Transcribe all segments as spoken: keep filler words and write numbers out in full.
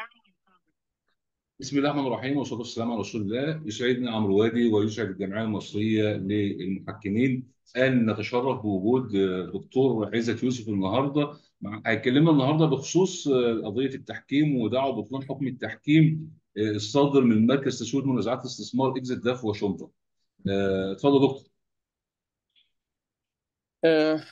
بسم الله الرحمن الرحيم والصلاه والسلام على رسول الله. يسعدني عمرو وادي ويسعد الجمعيه المصريه للمحكمين ان نتشرف بوجود آه، دكتور عزت يوسف النهارده. مع- هيكلمنا النهارده بخصوص آه، قضيه التحكيم ودعوى بطلان حكم التحكيم آه، الصادر من مركز تسويق منازعات الاستثمار اكزيت ده في واشنطن. آه، اتفضل يا دكتور. آه،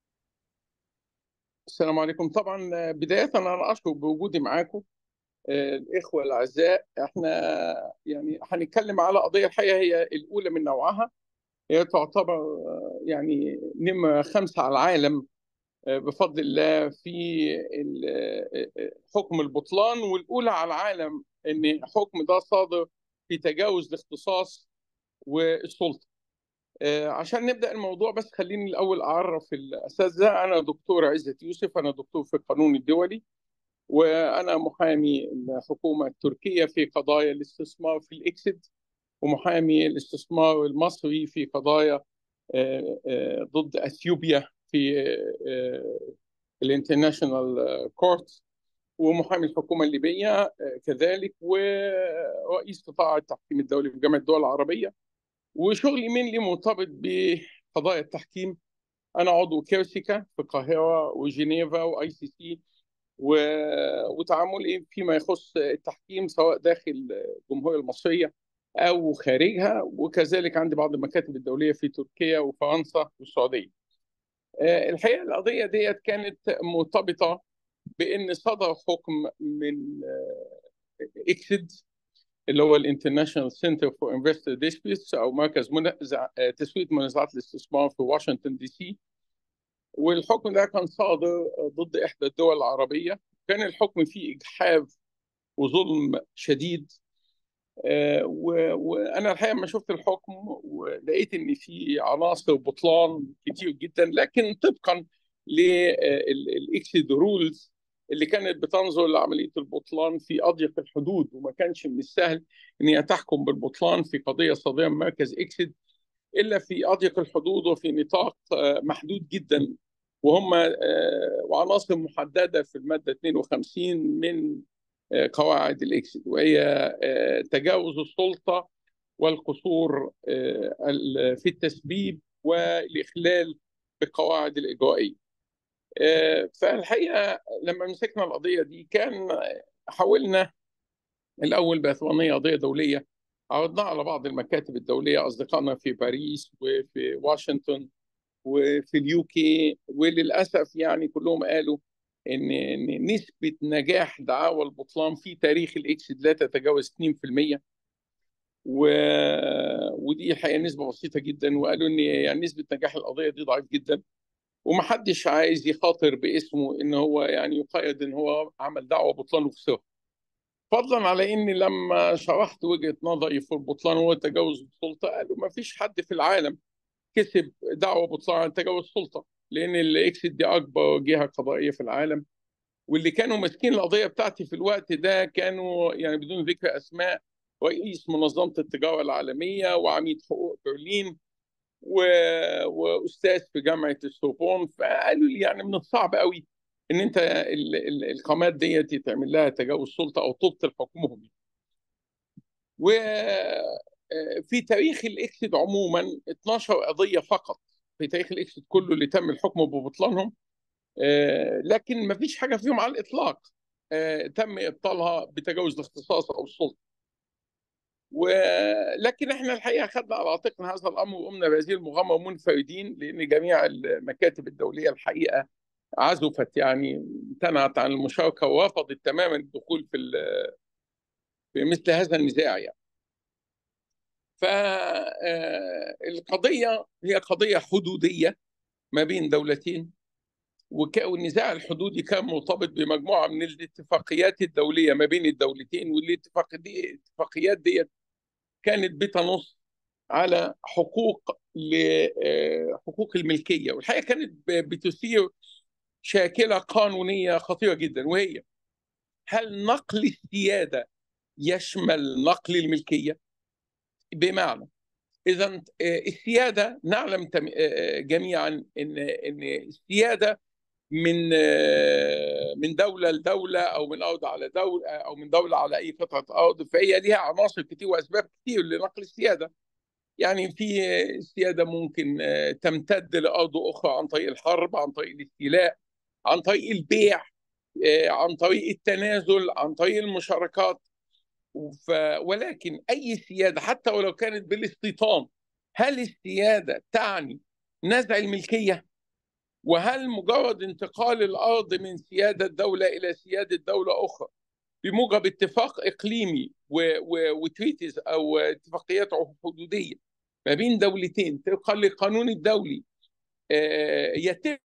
السلام عليكم. طبعا آه، بداية أنا أشكر بوجودي معاكم. آه، الإخوة الأعزاء، إحنا يعني هنتكلم على قضية الحقيقة هي الأولى من نوعها. هي تعتبر آه، يعني نمرة خمسة على العالم آه، بفضل الله في ال- آه، آه، حكم البطلان، والأولى على العالم إن الحكم ده صادر في تجاوز الاختصاص والسلطة. آه، عشان نبدأ الموضوع بس خليني الأول أعرف الأساتذة. أنا دكتور عزت يوسف، أنا دكتور في القانون الدولي، وأنا محامي الحكومة التركية في قضايا الاستثمار في الإكسيد، ومحامي الاستثمار المصري في قضايا آه، آه، ضد أثيوبيا في الانترناشونال كورت، ومحامي الحكومة الليبية آه، كذلك، ورئيس قطاع التحكيم الدولي في جامعة الدول العربية. وشغلي مين مرتبط بقضايا التحكيم. انا عضو كيرسيكا في القاهره وجنيفا واي سي سي، و... وتعاملي فيما يخص التحكيم سواء داخل الجمهوريه المصريه او خارجها، وكذلك عندي بعض المكاتب الدوليه في تركيا وفرنسا والسعوديه. آه، الحقيقه القضيه ديت كانت مرتبطه بان صدر حكم من اكسيد، اللي هو الانترناشونال سنتر فور انفستر ديسبيوتس، او مركز منازع تسويه منازعات الاستثمار في واشنطن دي سي. والحكم ده كان صادر ضد احدى الدول العربيه. كان الحكم فيه اجحاف وظلم شديد. آه، و- وانا الحقيقه لما شفت الحكم ولقيت ان في عناصر بطلان كتير جدا، لكن طبقا للاكسيد رولز اللي كانت بتنظر لعمليه البطلان في اضيق الحدود، وما كانش من السهل ان هي تحكم بالبطلان في قضيه صادره من مركز اكسيد الا في اضيق الحدود وفي نطاق آه، محدود جدا، وهم آه، وعناصر محدده في الماده اثنين وخمسين من آه، قواعد الاكسيد، وهي آه، تجاوز السلطه والقصور آه، ال- في التسبيب والاخلال بالقواعد الاجرائيه. آه، فالحقيقه لما مسكنا القضيه دي كان حاولنا الاول باثوانيه قضيه دوليه، عرضناها على بعض المكاتب الدوليه، اصدقائنا في باريس وفي واشنطن وفي اليو كي، وللاسف يعني كلهم قالوا ان ان نسبه نجاح دعاوى البطلان في تاريخ الاكسيد لا تتجاوز اثنين في المية. و... ودي الحقيقه نسبه بسيطه جدا، وقالوا ان يعني نسبه نجاح القضيه دي ضعيف جدا، ومحدش عايز يخاطر باسمه ان هو يعني يقيد ان هو عمل دعوى بطلان وخسرها. فضلا على اني لما شرحت وجهه نظري في البطلان وهو تجاوز السلطه، قالوا ما فيش حد في العالم كسب دعوى بطلان عن تجاوز السلطه، لان الاكسيد دي اكبر جهه قضائيه في العالم. واللي كانوا ماسكين القضيه بتاعتي في الوقت ده كانوا يعني بدون ذكر اسماء رئيس منظمه التجاره العالميه وعميد حقوق برلين و... واستاذ في جامعه السوربون. فقالوا لي يعني من الصعب قوي ان انت ال... ال... القامات ديت يتعمل لها تجاوز سلطه او تبطل حكمهم. وفي تاريخ الاكسيد عموما اتناشر قضيه فقط في تاريخ الاكسيد كله اللي تم الحكم ببطلانهم، آه، لكن ما فيش حاجه فيهم على الاطلاق آه، تم ابطالها بتجاوز الاختصاص او السلطه. ولكن احنا الحقيقه خدنا على عاتقنا هذا الامر وقمنا بهذه المغامره منفردين، لان جميع المكاتب الدوليه الحقيقه عزفت، يعني امتنعت عن المشاركه ورفضت تماما الدخول في في مثل هذا النزاع يعني. فالقضية هي قضية حدودية ما بين دولتين، والنزاع الحدودي كان مرتبط بمجموعة من الاتفاقيات الدولية ما بين الدولتين، والاتفاقيات دي كانت بتنص على حقوق حقوق الملكية. والحقيقة كانت بتثير شاكلة قانونية خطيرة جدا، وهي هل نقل السيادة يشمل نقل الملكية؟ بمعنى إذا السيادة نعلم جميعا إن إن السيادة من من دوله لدوله، او من ارض على دوله، او من دوله على اي قطعه ارض. فهي ليها عناصر كتير واسباب كتير لنقل السياده. يعني في السياده ممكن تمتد لارض اخرى عن طريق الحرب، عن طريق الاستيلاء، عن طريق البيع، عن طريق التنازل، عن طريق المشاركات. ف... ولكن اي سياده حتى ولو كانت بالاستيطان، هل السياده تعني نزع الملكيه؟ وهل مجرد انتقال الارض من سياده دوله الى سياده دوله اخرى بموجب اتفاق اقليمي وتريتيز او اتفاقيات حدوديه ما بين دولتين طبقا للقانون الدولي يتم